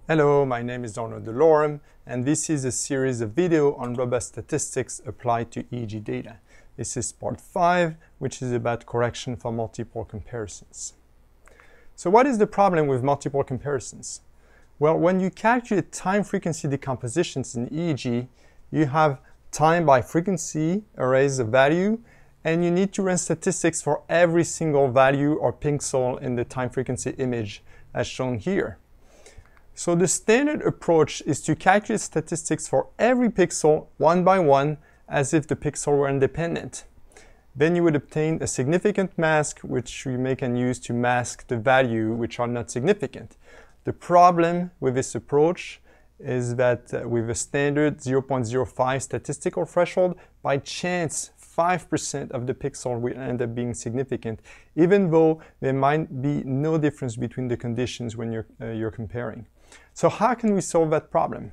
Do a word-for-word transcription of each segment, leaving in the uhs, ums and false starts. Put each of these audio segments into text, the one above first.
Hello, my name is Arnaud Delorme, and this is a series of videos on robust statistics applied to E E G data. This is part five, which is about correction for multiple comparisons. So what is the problem with multiple comparisons? Well, when you calculate time frequency decompositions in E E G, you have time by frequency arrays of value, and you need to run statistics for every single value or pixel in the time frequency image as shown here. So the standard approach is to calculate statistics for every pixel one by one as if the pixel were independent. Then you would obtain a significant mask, which you may can use to mask the value which are not significant. The problem with this approach is that uh, with a standard zero point zero five statistical threshold, by chance five percent of the pixel will end up being significant, even though there might be no difference between the conditions when you're, uh, you're comparing. So how can we solve that problem?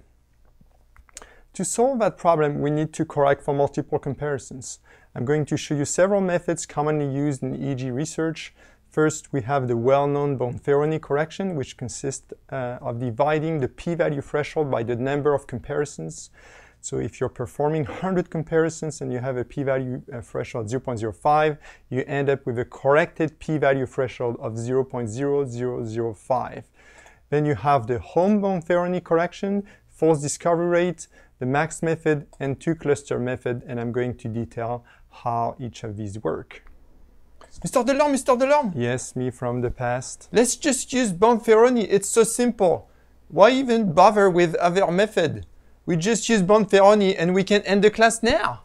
To solve that problem, we need to correct for multiple comparisons. I'm going to show you several methods commonly used in E E G research. First, we have the well-known Bonferroni correction, which consists uh, of dividing the p-value threshold by the number of comparisons. So if you're performing one hundred comparisons and you have a p-value uh, threshold zero point zero five, you end up with a corrected p-value threshold of zero point zero zero zero five. Then you have the Holm-Bonferroni correction, false discovery rate, the MaxT method, and two-cluster method, and I'm going to detail how each of these work. Mister Delorme, Mister Delorme! Yes, me from the past. Let's just use Bonferroni, it's so simple. Why even bother with other method? We just use Bonferroni and we can end the class now.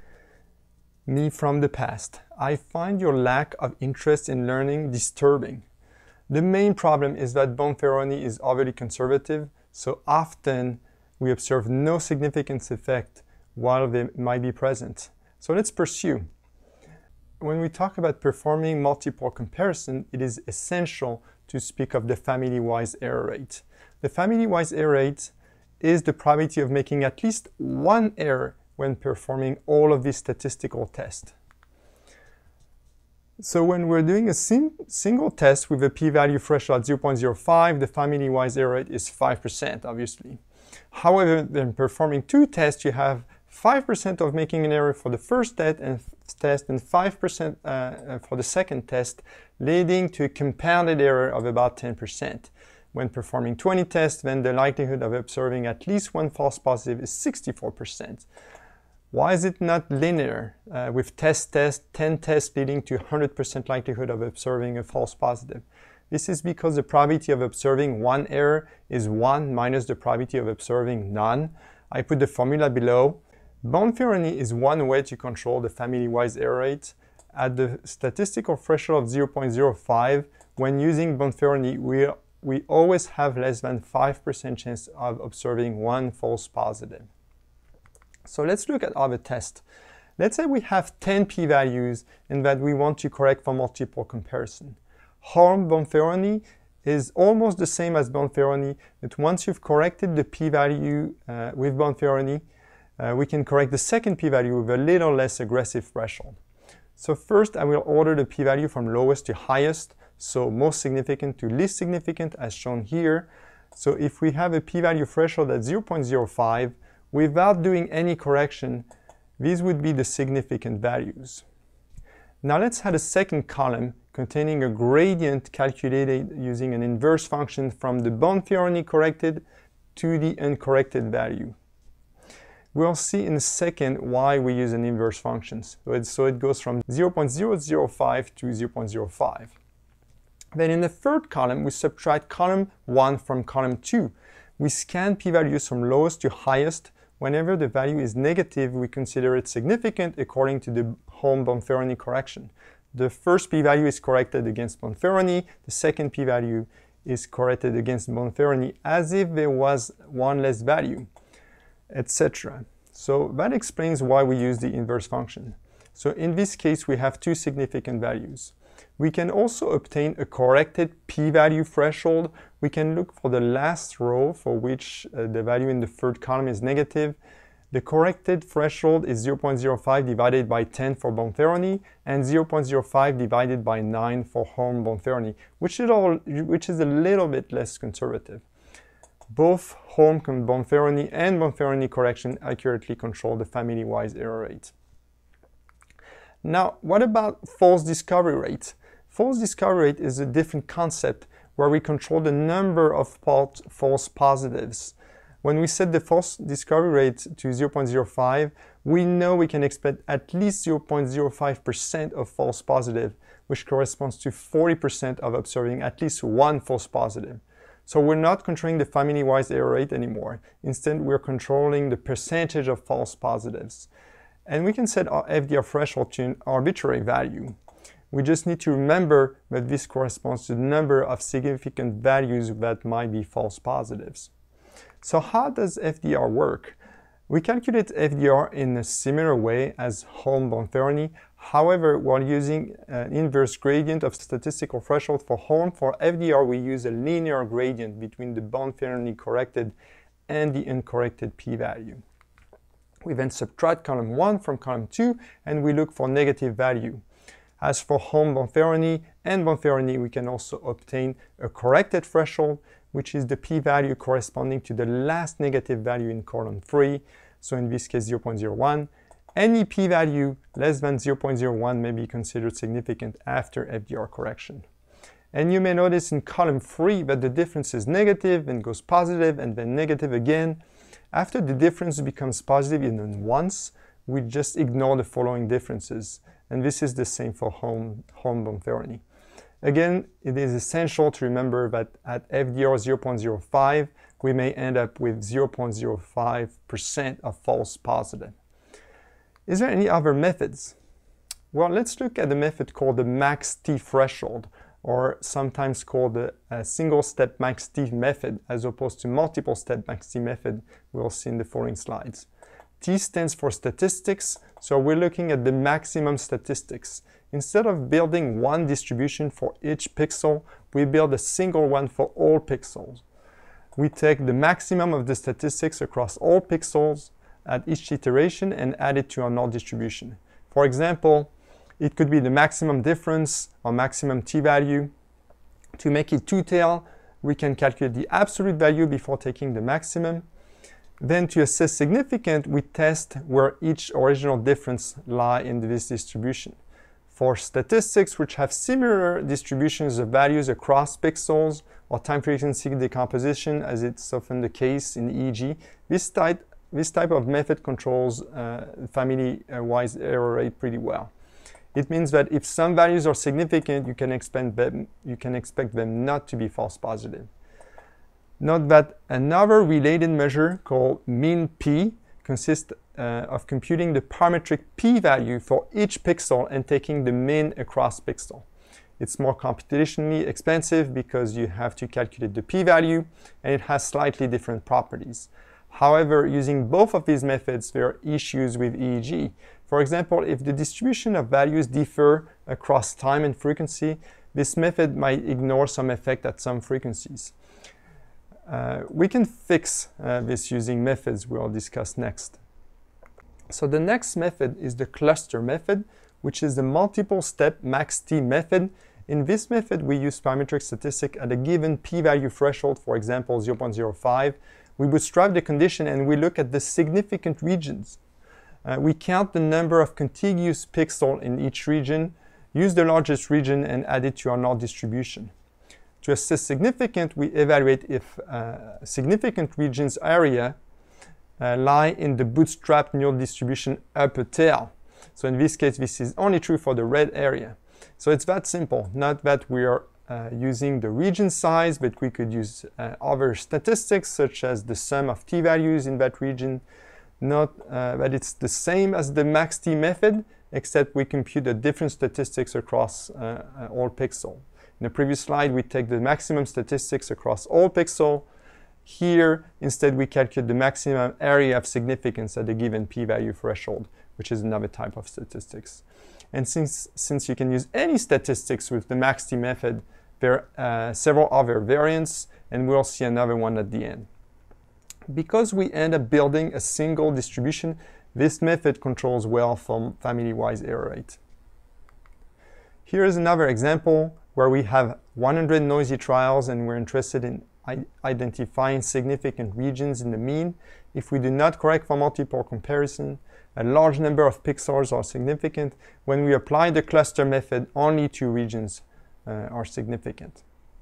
Me from the past. I find your lack of interest in learning disturbing. The main problem is that Bonferroni is overly conservative, so often we observe no significant effect while they might be present. So let's pursue. When we talk about performing multiple comparison, it is essential to speak of the family-wise error rate. The family-wise error rate is the probability of making at least one error when performing all of these statistical tests. So when we're doing a sim single test with a p-value threshold at zero point zero five, the family-wise error rate is five percent, obviously. However, when performing two tests, you have five percent of making an error for the first test and, test and five percent uh, for the second test, leading to a compounded error of about ten percent. When performing twenty tests, then the likelihood of observing at least one false positive is sixty-four percent. Why is it not linear, uh, with test, test, ten tests leading to one hundred percent likelihood of observing a false positive? This is because the probability of observing one error is one minus the probability of observing none. I put the formula below. Bonferroni is one way to control the family-wise error rate. At the statistical threshold of zero point zero five, when using Bonferroni, we, we always have less than five percent chance of observing one false positive. So let's look at other tests. Let's say we have ten p-values and that we want to correct for multiple comparison. Holm-Bonferroni is almost the same as Bonferroni, but once you've corrected the p-value uh, with Bonferroni, uh, we can correct the second p-value with a little less aggressive threshold. So first, I will order the p-value from lowest to highest, so most significant to least significant as shown here. So if we have a p-value threshold at zero point zero five, without doing any correction, these would be the significant values. Now let's add a second column containing a gradient calculated using an inverse function from the Bonferroni corrected to the uncorrected value. We'll see in a second why we use an inverse function. So it, so it goes from zero point zero zero five to zero point zero five. Then in the third column, we subtract column one from column two. We scan p-values from lowest to highest. Whenever the value is negative, we consider it significant according to the Holm-Bonferroni correction. The first p-value is corrected against Bonferroni, the second p-value is corrected against Bonferroni as if there was one less value, et cetera. So that explains why we use the inverse function. So in this case, we have two significant values. We can also obtain a corrected p-value threshold. We can look for the last row for which uh, the value in the third column is negative. The corrected threshold is zero point zero five divided by ten for Bonferroni and zero point zero five divided by nine for Holm-Bonferroni, which is, all, which is a little bit less conservative. Both Holm-Bonferroni and Bonferroni correction accurately control the family-wise error rate. Now, what about false discovery rate? False discovery rate is a different concept where we control the number of false positives. When we set the false discovery rate to zero point zero five, we know we can expect at least zero point zero five percent of false positive, which corresponds to forty percent of observing at least one false positive. So we're not controlling the family-wise error rate anymore. Instead, we're controlling the percentage of false positives. And we can set our F D R threshold to an arbitrary value. We just need to remember that this corresponds to the number of significant values that might be false positives. So how does F D R work? We calculate F D R in a similar way as Holm-Bonferroni. However, while using an inverse gradient of statistical threshold for Holm, for F D R we use a linear gradient between the Bonferroni corrected and the uncorrected p-value. We then subtract column one from column two and we look for negative value. As for Holm-Bonferroni and Bonferroni, we can also obtain a corrected threshold, which is the p-value corresponding to the last negative value in column three, so in this case zero point zero one. Any p-value less than zero point zero one may be considered significant after F D R correction. And you may notice in column three that the difference is negative and goes positive and then negative again. After the difference becomes positive even once, we just ignore the following differences. And this is the same for Holm-Bonferroni. Again, it is essential to remember that at F D R zero point zero five, we may end up with zero point zero five percent of false positive. Is there any other methods? Well, let's look at the method called the MaxT threshold, or sometimes called the uh, single-step MaxT method, as opposed to multiple-step MaxT method we'll see in the following slides. T stands for statistics, so we're looking at the maximum statistics. Instead of building one distribution for each pixel, we build a single one for all pixels. We take the maximum of the statistics across all pixels at each iteration and add it to our null distribution. For example, it could be the maximum difference or maximum t-value. To make it two-tailed, we can calculate the absolute value before taking the maximum. Then to assess significant, we test where each original difference lies in this distribution. For statistics which have similar distributions of values across pixels or time frequency decomposition, as it's often the case in E E G, this type, this type of method controls uh, family-wise error rate pretty well. It means that if some values are significant, you can expect them, you can expect them not to be false positive. Note that another related measure called mean p consists uh, of computing the parametric p-value for each pixel and taking the mean across pixel. It's more computationally expensive because you have to calculate the p-value and it has slightly different properties. However, using both of these methods, there are issues with E E G. For example, if the distribution of values differ across time and frequency, this method might ignore some effect at some frequencies. Uh, we can fix uh, this using methods we'll discuss next. So the next method is the cluster method, which is the multiple-step MaxT method. In this method, we use parametric statistic at a given p-value threshold, for example, zero point zero five. We bootstrap the condition and we look at the significant regions. Uh, we count the number of contiguous pixels in each region, use the largest region and add it to our null distribution. To assess significant, we evaluate if uh, significant region's area uh, lie in the bootstrap null distribution upper tail. So in this case, this is only true for the red area. So it's that simple, not that we are uh, using the region size, but we could use uh, other statistics such as the sum of t-values in that region. Not uh, that it's the same as the MaxT method, except we compute the different statistics across uh, uh, all pixels. In the previous slide, we take the maximum statistics across all pixels. Here, instead, we calculate the maximum area of significance at a given p-value threshold, which is another type of statistics. And since, since you can use any statistics with the MaxT method, there are uh, several other variants, and we'll see another one at the end. Because we end up building a single distribution, this method controls well from family-wise error rate. Here is another example where we have one hundred noisy trials and we're interested in identifying significant regions in the mean. If we do not correct for multiple comparison, a large number of pixels are significant. When we apply the cluster method, only two regions uh, are significant.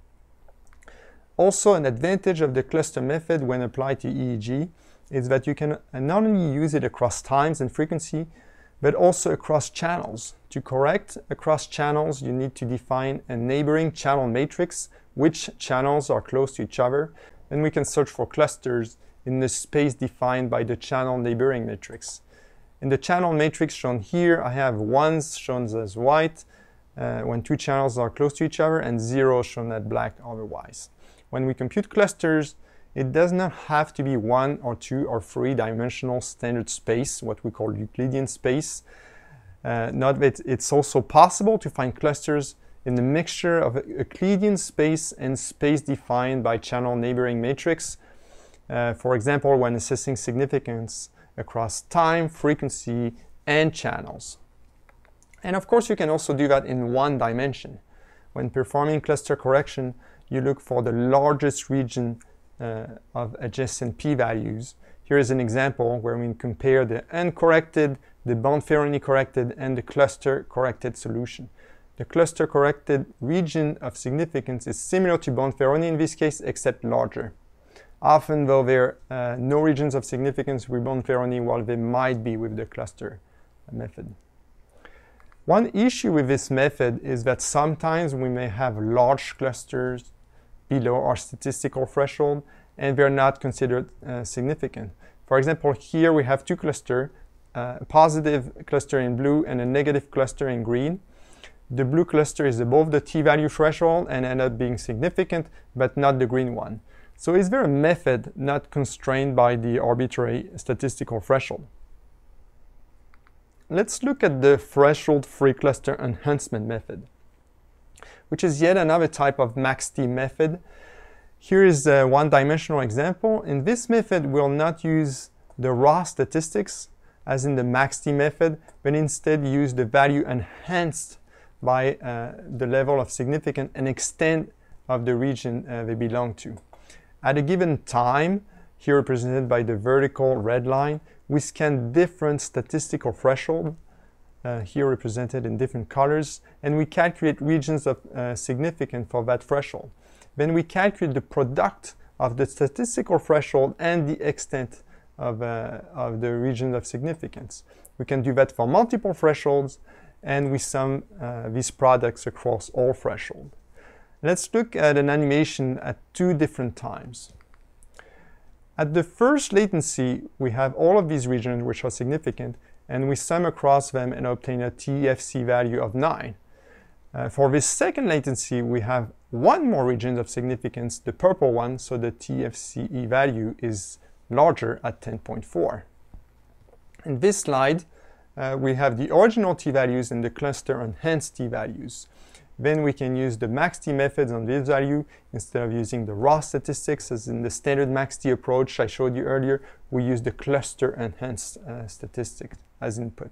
Also, an advantage of the cluster method when applied to E E G is that you can not only use it across times and frequency, but also across channels. To correct across channels, you need to define a neighboring channel matrix, which channels are close to each other, and we can search for clusters in the space defined by the channel neighboring matrix. In the channel matrix shown here, I have ones shown as white uh, when two channels are close to each other, and zero shown as black otherwise. When we compute clusters, it does not have to be one or two or three dimensional standard space, what we call Euclidean space. Uh, not that it's also possible to find clusters in the mixture of Euclidean space and space defined by channel neighboring matrix. Uh, for example, when assessing significance across time, frequency, and channels. And of course, you can also do that in one dimension. When performing cluster correction, you look for the largest region uh, of adjacent p-values. Here is an example where we compare the uncorrected, the Bonferroni corrected, and the cluster corrected solution. The cluster corrected region of significance is similar to Bonferroni in this case, except larger. Often, though, there are uh, no regions of significance with Bonferroni, while there might be with the cluster method. One issue with this method is that sometimes we may have large clusters below our statistical threshold, and they're not considered uh, significant. For example, here we have two clusters, uh, a positive cluster in blue and a negative cluster in green. The blue cluster is above the t-value threshold and ends up being significant, but not the green one. So is there a method not constrained by the arbitrary statistical threshold? Let's look at the threshold-free cluster enhancement method, which is yet another type of MaxT method. Here is a one-dimensional example. In this method, we'll not use the raw statistics, as in the MaxT method, but instead use the value enhanced by uh, the level of significance and extent of the region uh, they belong to. At a given time, here represented by the vertical red line, we scan different statistical thresholds, uh, here represented in different colors, and we calculate regions of uh, significance for that threshold. Then we calculate the product of the statistical threshold and the extent of, uh, of the region of significance. We can do that for multiple thresholds, and we sum uh, these products across all thresholds. Let's look at an animation at two different times. At the first latency, we have all of these regions which are significant, and we sum across them and obtain a T F C E value of nine. Uh, for this second latency, we have one more region of significance, the purple one, so the T F C E value is larger at ten point four. In this slide, uh, we have the original t-values and the cluster enhanced t-values. Then we can use the MaxT methods on this value instead of using the raw statistics, as in the standard MaxT approach I showed you earlier. We use the cluster enhanced uh, statistics as input.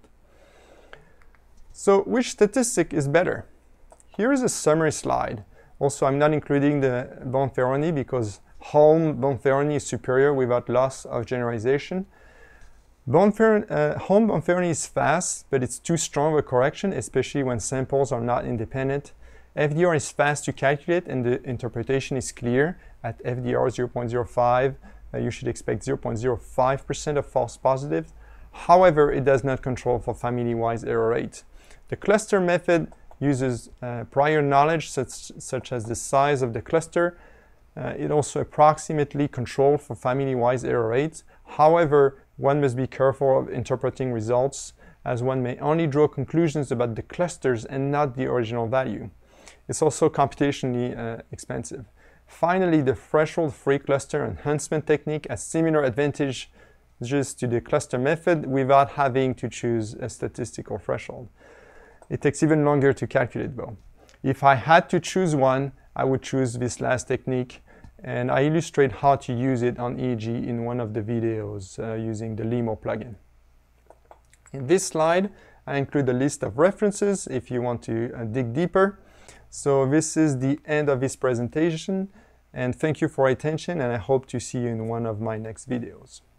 So which statistic is better? Here is a summary slide. Also, I'm not including the Bonferroni because Holm-Bonferroni is superior without loss of generalization. Bonferroni, uh, Holm-Bonferroni is fast, but it's too strong a correction, especially when samples are not independent. F D R is fast to calculate, and the interpretation is clear. At F D R zero point zero five, uh, you should expect zero point zero five percent of false positives. However, it does not control for family-wise error rate. The cluster method uses uh, prior knowledge, such, such as the size of the cluster. Uh, it also approximately controls for family-wise error rates. However, one must be careful of interpreting results, as one may only draw conclusions about the clusters and not the original value. It's also computationally uh, expensive. Finally, the threshold-free cluster enhancement technique has similar advantages to the cluster method without having to choose a statistical threshold. It takes even longer to calculate, though. If I had to choose one, I would choose this last technique, and I illustrate how to use it on E E G in one of the videos uh, using the Limo plugin. In this slide, I include a list of references if you want to uh, dig deeper. So this is the end of this presentation. And thank you for your attention, and I hope to see you in one of my next videos.